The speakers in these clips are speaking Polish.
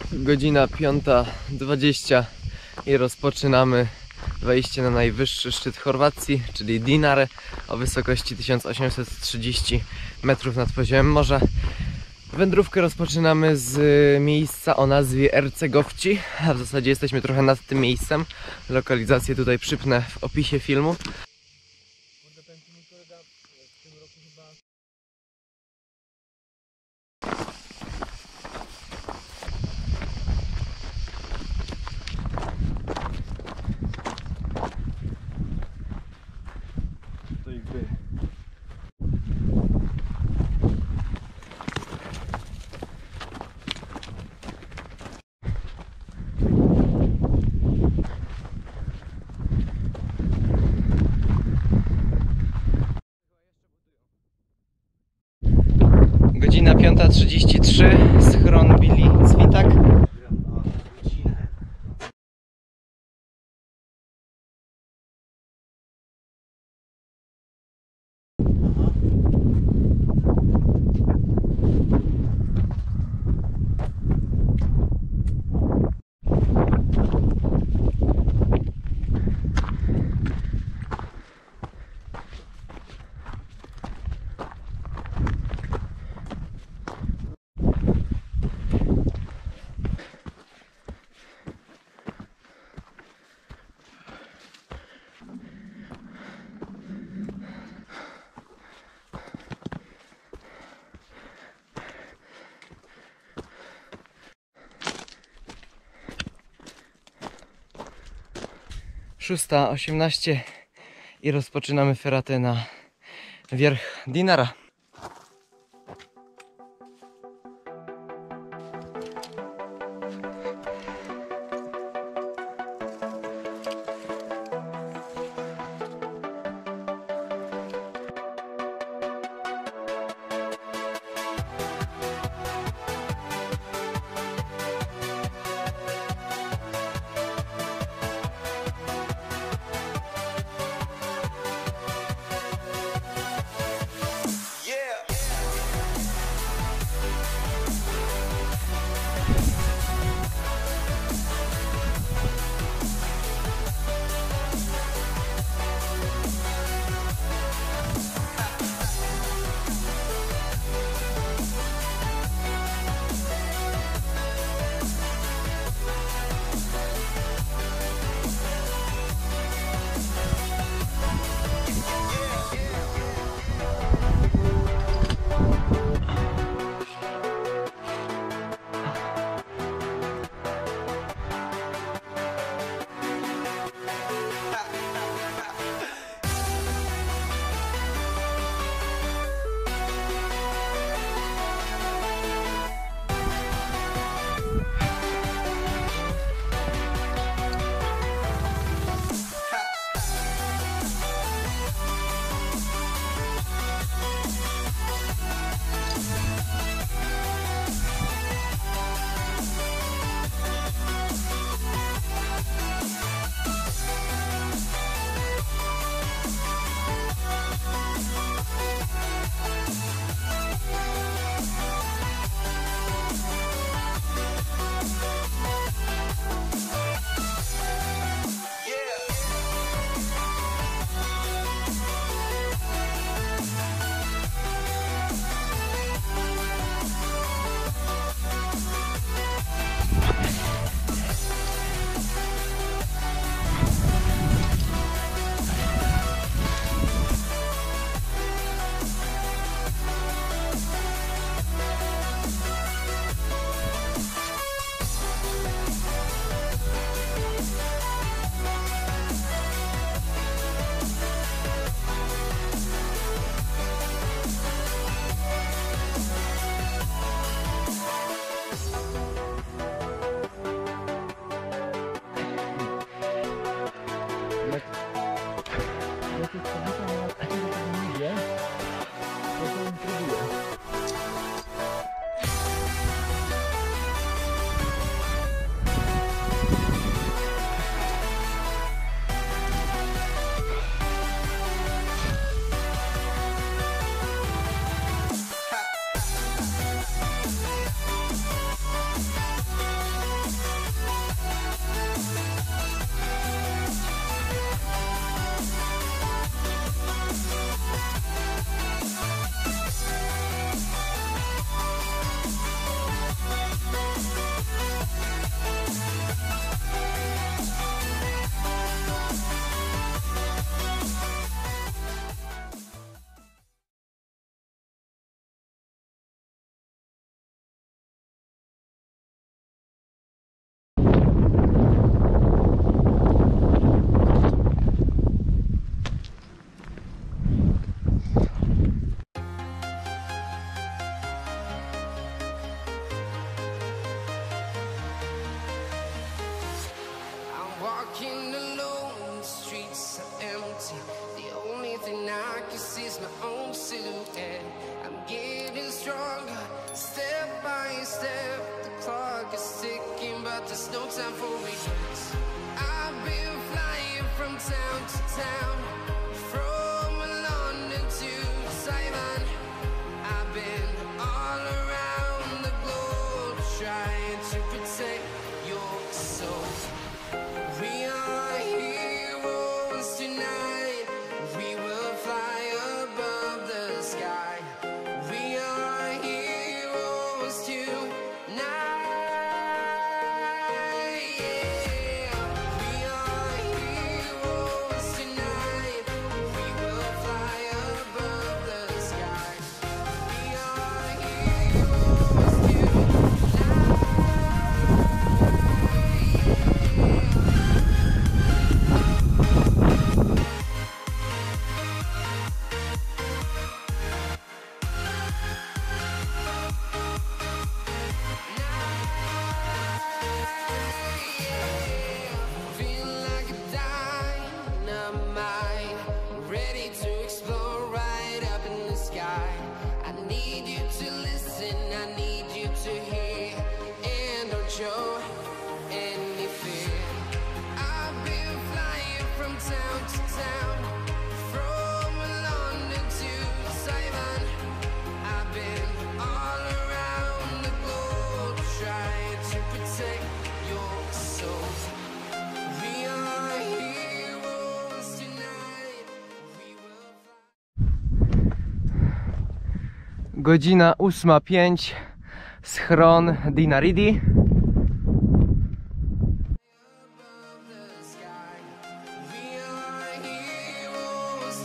Godzina 5:20 i rozpoczynamy wejście na najwyższy szczyt Chorwacji, czyli Dinare, o wysokości 1830 metrów nad poziomem morza. Wędrówkę rozpoczynamy z miejsca o nazwie Ercegovci, a w zasadzie jesteśmy trochę nad tym miejscem. Lokalizację tutaj przypnę w opisie filmu. Godzina 5:33, schron Billy Cwitak. Szósta 18 i rozpoczynamy feratę na wierch Dinara. but there's no time for regrets. I've been flying from town to town, from London to Taiwan. I've been all around the globe trying to protect your soul. We are heroes tonight. We will fly above the sky. We are heroes tonight. Yeah. We are heroes tonight. We will fly above the sky. We are heroes feel like a dynamite, ready to explore right up in the sky. I need you to listen, I need you to hear, and don't show any fear. I've been flying from town to town, from London to Taiwan. I've been all around the globe trying to protect your soul. We are heroes tonight. We will fly. Godzina 8:05. Schron Dinaridi. Above the sky. We are heroes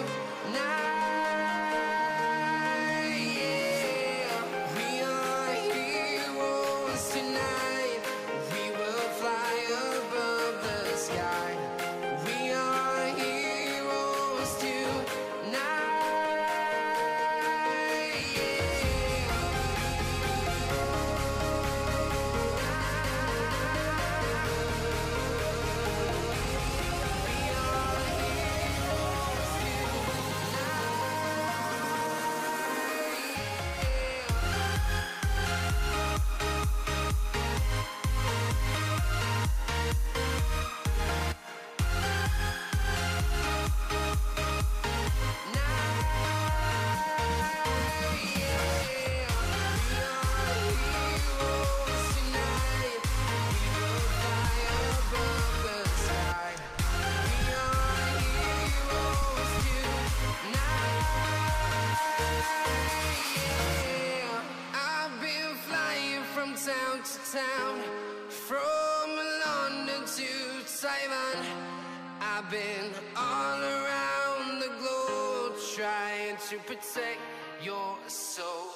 tonight. Yeah. We are heroes tonight. We will fly above the sky. We are heroes tonight. I've been flying from town to town, from London to Taiwan. I've been all around the globe trying to protect your soul.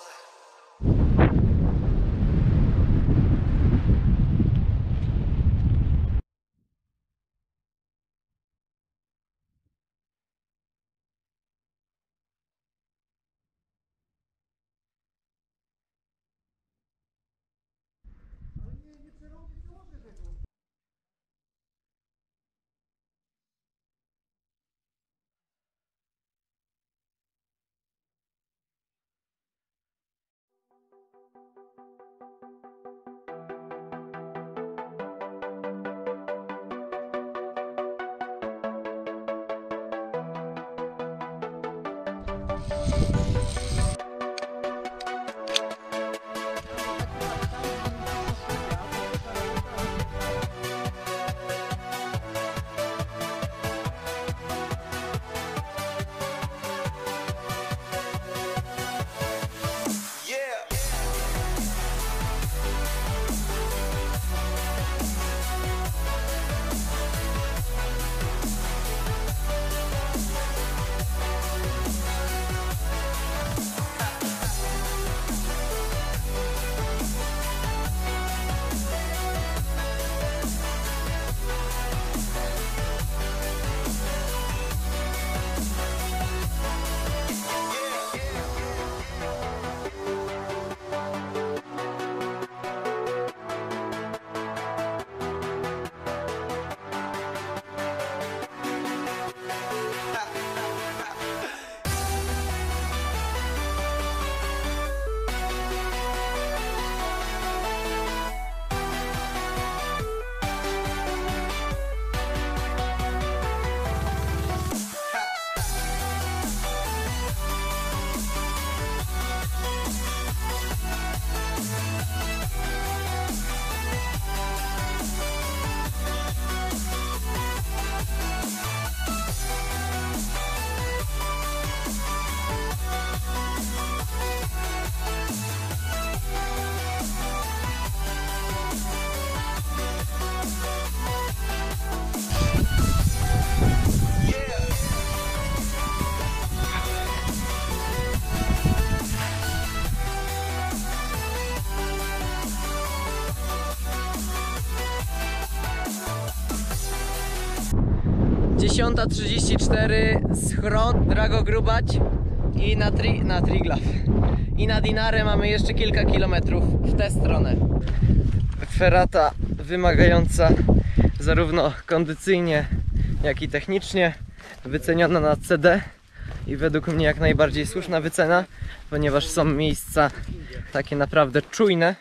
10:34, schron Dragogrubać i na Triglav. I na Dinarę mamy jeszcze kilka kilometrów w tę stronę. Ferata wymagająca zarówno kondycyjnie, jak i technicznie, wyceniona na CD i według mnie jak najbardziej słuszna wycena, ponieważ są miejsca takie naprawdę czujne.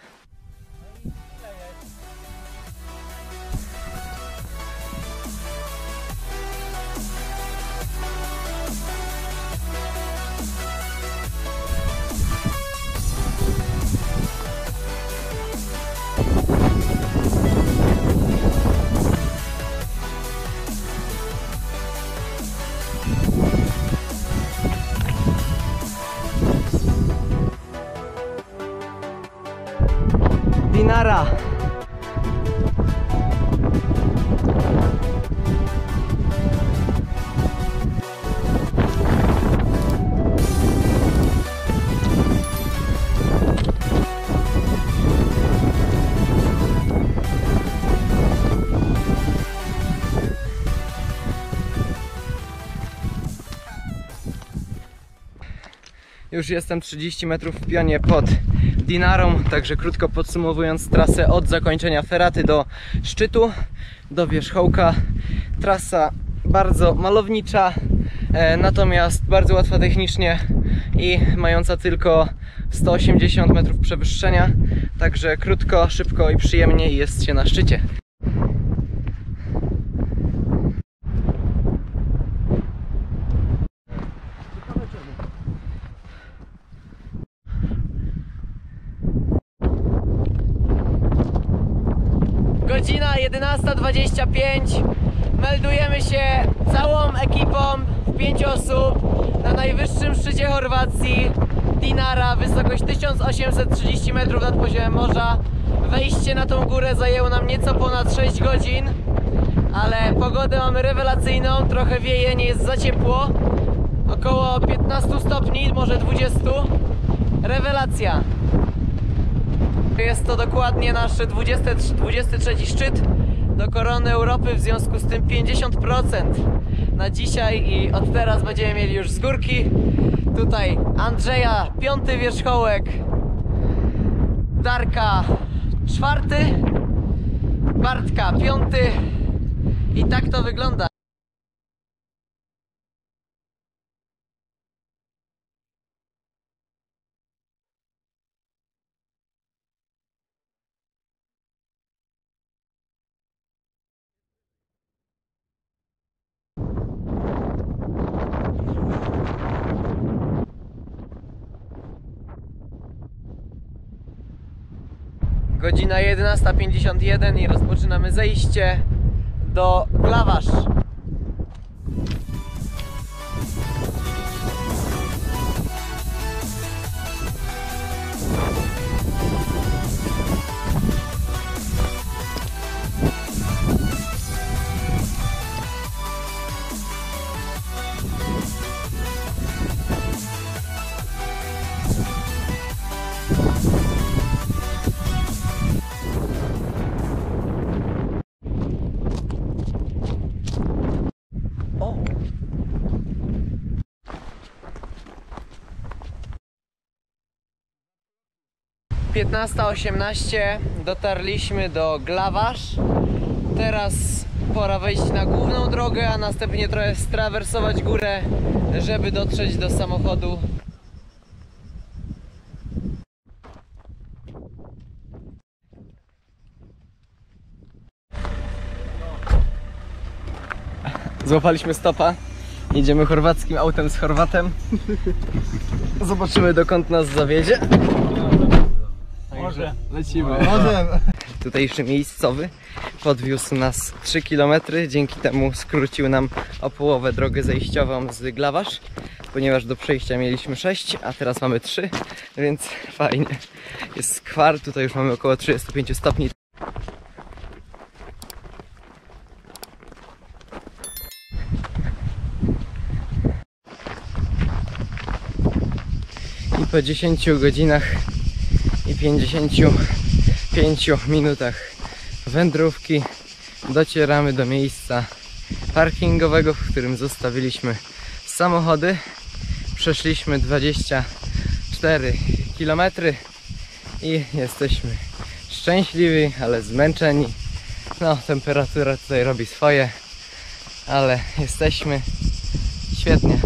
Dinara. Już jestem 30 metrów w pionie pod Dinarą, także krótko podsumowując trasę od zakończenia Feraty do szczytu, do wierzchołka. Trasa bardzo malownicza, natomiast bardzo łatwa technicznie i mająca tylko 180 metrów przewyższenia, także krótko, szybko i przyjemnie jest się na szczycie. Godzina 11:25. Meldujemy się całą ekipą w 5 osób na najwyższym szczycie Chorwacji, Dinara, wysokość 1830 metrów nad poziomem morza. Wejście na tą górę zajęło nam nieco ponad 6 godzin, ale pogodę mamy rewelacyjną, trochę wieje, nie jest za ciepło, około 15 stopni, może 20. Rewelacja! Jest to dokładnie nasz 23 szczyt do Korony Europy, w związku z tym 50% na dzisiaj i od teraz będziemy mieli już z górki. Tutaj Andrzeja 5. wierzchołek, Darka 4., Bartka 5. i tak to wygląda. Godzina 11:51 i rozpoczynamy zejście do Glavaš. O! 15:18, dotarliśmy do Glavaš. Teraz pora wejść na główną drogę, a następnie trochę strawersować górę, żeby dotrzeć do samochodu. Złapaliśmy stopa. Jedziemy chorwackim autem z Chorwatem. Zobaczymy, dokąd nas zawiedzie. Może. Lecimy. Może. Tutejszy miejscowy podwiózł nas 3 km, dzięki temu skrócił nam o połowę drogę zejściową z Glavaš, ponieważ do przejścia mieliśmy 6, a teraz mamy 3, więc fajnie. Jest skwar, tutaj już mamy około 35 stopni. I po 10 godzinach i 55 minutach wędrówki docieramy do miejsca, parkingowego, w którym zostawiliśmy samochody. Przeszliśmy 24 km i jesteśmy szczęśliwi, ale zmęczeni. No, temperatura tutaj robi swoje, ale jesteśmy świetnie.